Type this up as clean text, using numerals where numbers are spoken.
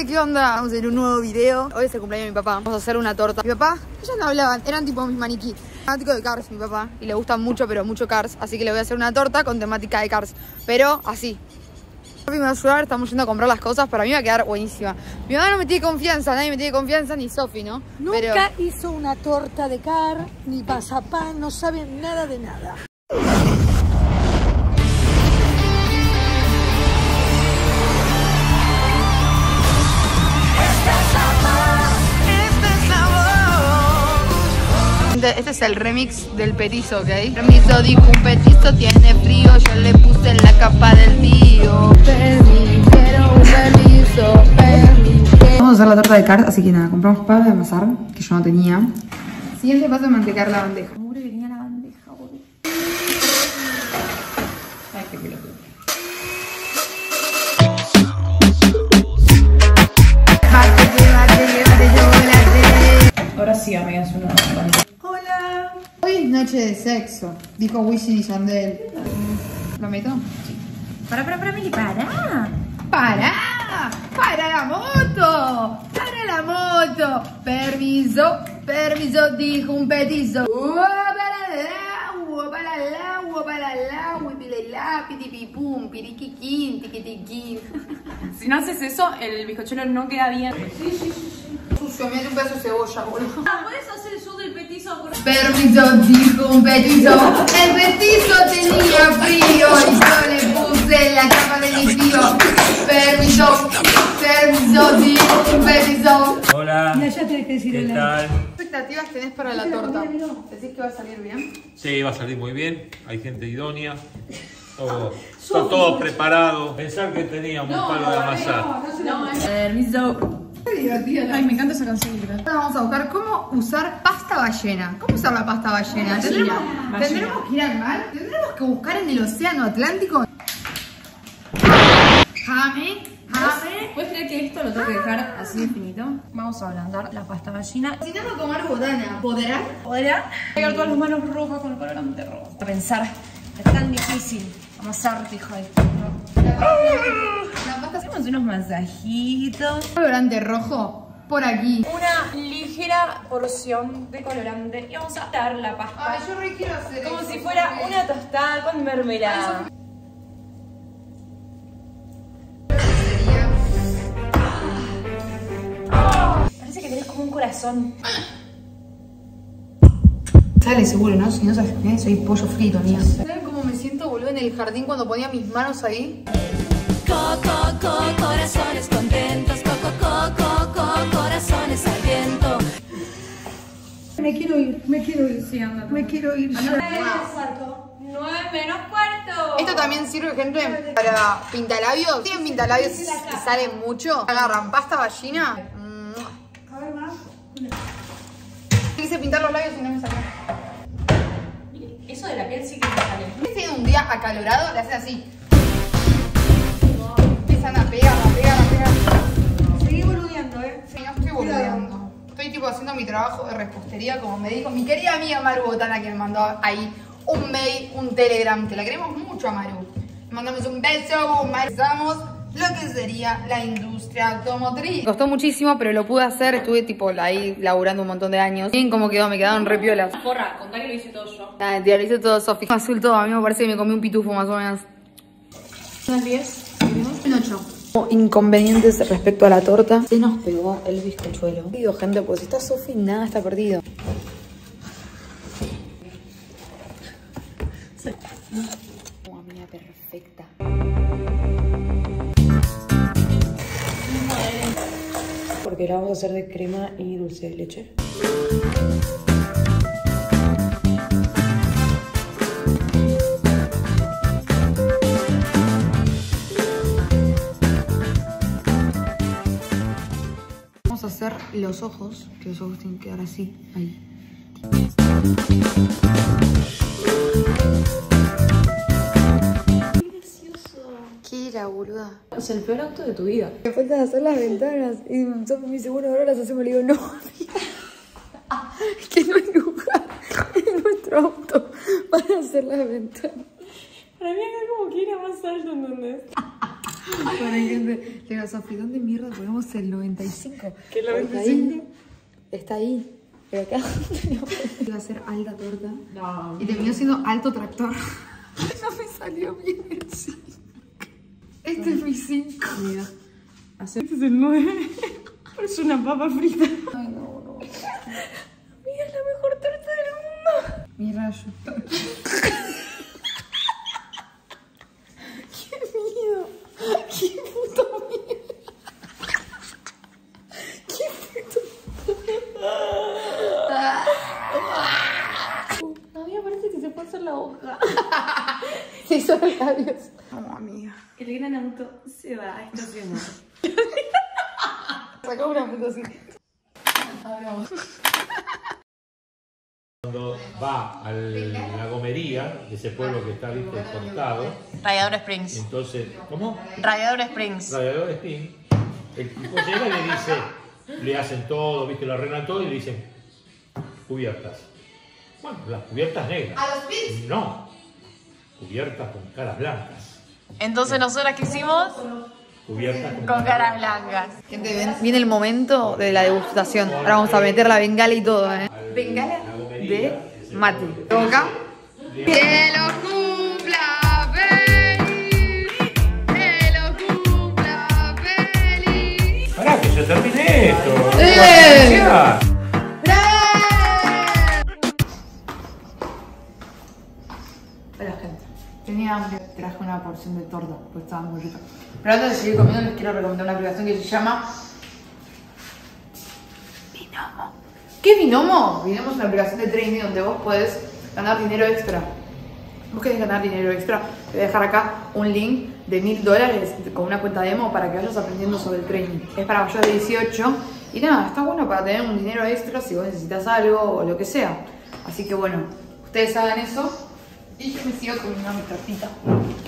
gente, ¿qué onda? Vamos a hacer un nuevo video. Hoy es el cumpleaños de mi papá. Vamos a hacer una torta. Mi papá, ellos no hablaban, eran tipo mis maniquí. Fanático de Cars, mi papá. Y le gustan mucho, pero mucho Cars. Así que le voy a hacer una torta con temática de Cars. Pero así. Sofi me va a ayudar, estamos yendo a comprar las cosas. Para mí va a quedar buenísima. Mi mamá no me tiene confianza, nadie me tiene confianza, ni Sofi, ¿no? Nunca hizo una torta de Cars, ni pasapán, no saben nada de nada. Este es el remix del petizo, ¿ok? Permiso, dijo un petizo, tiene frío, yo le puse la capa del tío. Quiero un permiso, Vamos a hacer la torta de Cars, así que nada, compramos pavo de amasar, que yo no tenía. Siguiente paso es mantecar la bandeja. Pobre, venía la bandeja, boludo. Ay, qué pelotudo. Ahora sí, amigas, una bandeja. Hola. Hoy es noche de sexo, dijo Wisin y Yandel. ¿Lo meto? Sí. Mili, para. ¡Para la moto! ¡Para la moto! Permiso, dijo un petizo. Para el agua, pilela, pitipipum, piriquiquín, tiquitiquín. Si no haces eso, el bizcochuelo no queda bien. Sucio, me hace un pedazo de cebolla, boludo. ¿Puedes hacer el show del petizo? Permiso, dijo un petizo. El petizo tenía frío y yo le puse la capa de mi tío. Permiso, dijo un petizo. Hola. Ya tenés que decir ¿Qué hola. tal? ¿Qué expectativas tenés para la torta? ¿Decís que va a salir bien? Sí, va a salir muy bien. Hay gente idónea. Está todo preparado. Pensar que teníamos un palo de amasar. Permiso. Ay, me encanta esa canción. Ahora vamos a buscar cómo usar pasta ballena. ¿Cómo usar la pasta ballena? ¿Tendremos que ir al mar? ¿Tendremos que buscar en el océano Atlántico? Jame. ¿Puedes creer que esto lo tengo que dejar así de finito? Vamos a ablandar la pasta ballena. Cocinando con Maru Botana. ¿Podrá? ¿Podrá? Pegar todas las manos rojas con el colorante rojo. A pensar, es tan difícil amasar, hijo de... La pasta Hacemos unos masajitos. colorante rojo por aquí. Una ligera porción de colorante y vamos a dar la pasta. Ay, yo re quiero hacer Como eso, si fuera Sofi. una tostada con mermelada. Parece que tenés como un corazón. Sale seguro, ¿no? Si no sabes qué, soy pollo frito, amiga. ¿Saben cómo me siento, boludo, en el jardín cuando ponía mis manos ahí? Corazones contentos, corazones al viento. Me quiero ir. Sí, anda. Me quiero ir. 9 menos cuarto. Esto también sirve, gente, para pintalabios. Tienen pintalabios y salen mucho. Agarran pasta ballena. A ver, más. Quise pintar los labios y no me salió. Eso de la piel sí que me sale. Si tiene un día acalorado, le hacen así. Empiezan a pegar. Seguí boludeando, Sí, no estoy boludeando. Estoy tipo haciendo mi trabajo de repostería, como me dijo mi querida amiga Maru Botana, que me mandó ahí un mail, un telegram, que la queremos mucho a Maru. Le mandamos un beso, empezamos lo que sería la industria automotriz. Me costó muchísimo, pero lo pude hacer. Estuve tipo ahí laburando un montón de años. Miren cómo quedó, me quedaron re piolas. Porra, contá que lo hice todo yo. Ah, mentira, lo hizo todo Sofi. Azul todo, a mí me parece que me comí un pitufo más o menos. ¿Unas 10? Un 8. Inconvenientes respecto a la torta. Se nos pegó el bizcochuelo. Digo, gente, pues si está Sofi, nada está perdido. Oh, amiga perfecta. Porque la vamos a hacer de crema y dulce de leche. Vamos a hacer los ojos, que los ojos tienen que quedar así, ahí. ¿Qué era, boluda? Es el peor acto de tu vida. Me falta hacer las ventanas. Y Sofi me dice, bueno, ahora las hacemos. Le digo, no, amiga. Es que no hay lugar en nuestro auto para hacer las ventanas. Para mí acá como que era más alto, ¿entendés? Bueno, gente, le digo, Sofi, ¿dónde mierda ponemos el 95? ¿Qué es el Porque 95? ahí, está ahí. Pero acá iba a ser alta torta. No. Y terminó siendo alto tractor. No me salió bien el 5. Este es mi 5. Mira. Este es el 9. Parece una papa frita. Ay, no. Mira, es la mejor torta del mundo. Mi rayo. ¡Qué miedo! ¡Qué puto miedo! ¡Qué puto A mí me parece que se puede hacer la boca. Se hizo los labios. Vamos, amiga. El gran auto se va a estacionar. Sacó una foto así. Cuando va a la gomería, ese pueblo que está, viste, cortado, Radiador Springs. entonces, ¿cómo? Radiador Springs. Radiador Spin, el tipo llega y le dice, le hacen todo, viste, lo arreglan todo y le dicen, cubiertas. Bueno, las cubiertas negras. ¿A los pits? No, cubiertas con caras blancas. Entonces nosotras ¿qué hicimos? Cubiertas Con caras blancas. Gente, viene el momento de la degustación. Ahora vamos a meter la bengala y todo, ¿eh? Bengala de mate. Boca. Que lo cumpla feliz. Que lo cumpla feliz. ¡Pará, que se termine esto! Hola, gente. Tenía hambre. Traje una porción de torta, pues estaba muy rica. Pero antes de seguir comiendo, les quiero recomendar una aplicación que se llama Binomo. ¿Qué es Binomo? Binomo es una aplicación de trading donde vos podés ganar dinero extra. ¿Vos querés ganar dinero extra? Te voy a dejar acá un link de $1000 con una cuenta demo para que vayas aprendiendo sobre el trading. Es para mayores de 18 y nada, está bueno para tener un dinero extra si vos necesitas algo o lo que sea. Así que bueno, ustedes hagan eso y yo me sigo comiendo mi tortita.